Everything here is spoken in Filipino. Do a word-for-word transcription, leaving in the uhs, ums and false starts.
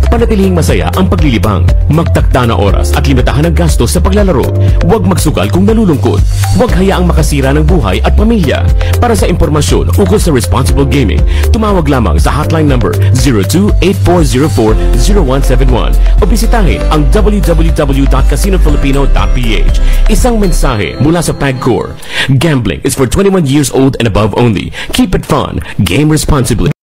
Panatilihing masaya ang paglilibang. Magtakda na oras at limitahan ang gastos sa paglalaro. Huwag magsugal kung nalulungkot. Huwag hayaang makasira ng buhay at pamilya. Para sa impormasyon ukol sa responsible gaming, tumawag lamang sa hotline number zero two eight four zero four zero one seven one o bisitahin ang w w w dot casino filipino dot p h. Isang mensahe mula sa PAGCOR. Gambling is for twenty-one years old and above only. Keep it fun. Game responsibly.